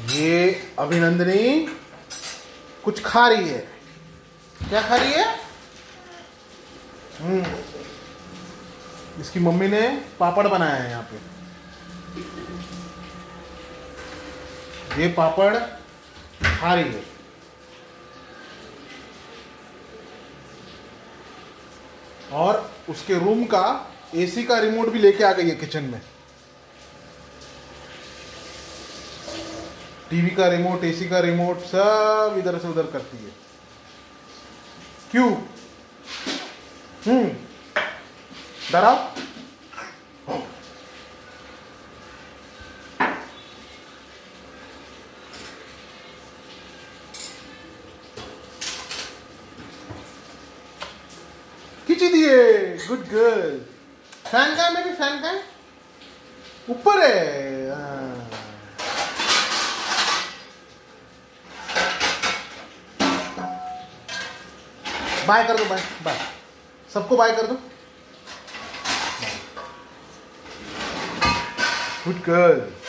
ये अभिनंदनी कुछ खा रही है। क्या खा रही है? इसकी मम्मी ने पापड़ बनाया है यहाँ पे। ये पापड़ खा रही है। और उसके रूम का एसी का रिमोट भी लेके आ गई है किचन में। टीवी का रिमोट, एसी का रिमोट सब इधर से उधर करती है। क्यों? डराओ। खींची दिए। Good girl. फैन का है? मेरी फैन का है? ऊपर है। बाय कर दो, बाय बाय सबको बाय कर दो। Good girl.